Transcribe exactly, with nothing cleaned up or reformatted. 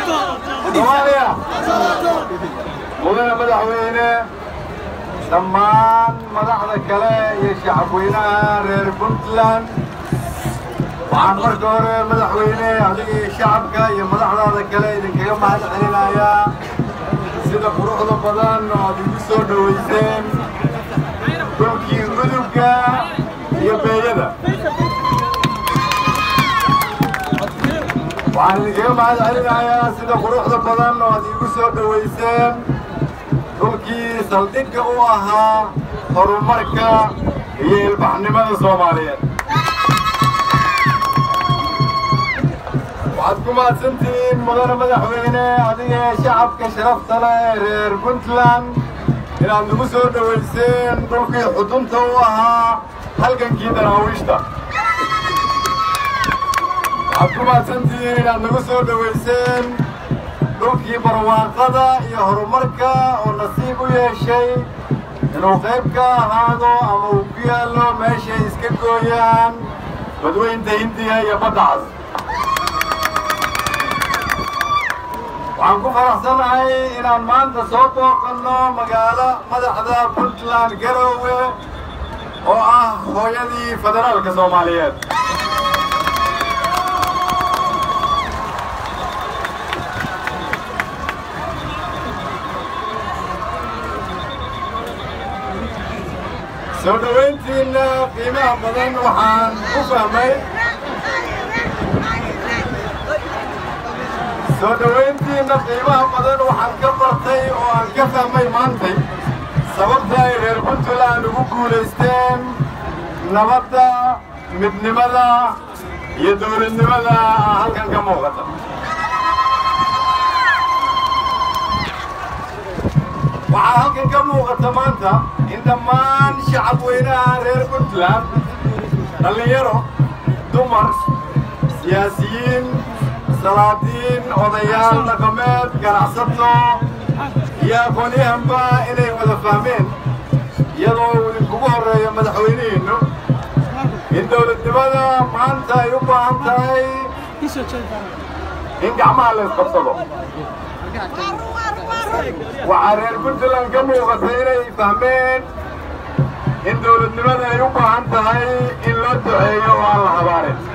Somalia mudana madaxweyne dhammaan madaxda kale iyo shacabweynaha reer Puntland waxaan marka hore madaxweyne adiga iyo shacabka iyo madaxdaada kale idinkaga mahad celinayaa sida quruxda badan oo aad igu soo dhaweyseen dhulkii gudubka iyo beeyada waxaan idinkaga mahad celinayaa sida quruxda badan oo aad igu soo dhaweyseen dhulkii saldhigga u ahaa horumarka iyo ilbaxnimada Soomaaliyeed waxaad ku mahadsantihiin mudane madaxweyne adiga shacabka sharafta leh ee reer Puntland inaad nagu soo dhaweyseen dhulkii xudunta u ahaa halgankii daraawiishta waxaad ku mahadsantihiin inaad nagu soo dhaweyseen dhulkii barwaaqada iyo horumarka oo nasiib u yeeshay inuu qayb ka ahaado ama uu ku yaallo meeshay iska gooyaan badweynta Hindiya iyo badda Cas waxaan ku faraxsanahay inaan maanta soo booqanno magaalo madaxda Puntland Garowe oo ah hooyadii federaalka Soomaaliyeed soo dhaweyntiina qiimaha badan waxaan ku fahmay soo dhaweyntiina qiimaha badan waxaan ka bartay oo aan ka fahmay maantay sababta ay reer Puntland ugu guulaysteen nabadda midnimada iyo dowladnimada halkan ka muuqata waxaa halkan ka muuqata maanta in dhammaan shacabweynaha reer Puntland dhalinyaro dumar siyaasiyiin salaadiin odayaal dhaqameed ganacsato iyo aqoonyahanba inay wada fahmeen iyadoo uu idinkugu horreeyo madaxweynihiinnu in dowladnimada maanta ay u baahan tahay in gacmaha la isqabsado waxaa reer Puntland ka muuqata inay fahmeen in dowladnimada ay u baahan tahay in loo duceeyo oo aan la habaarin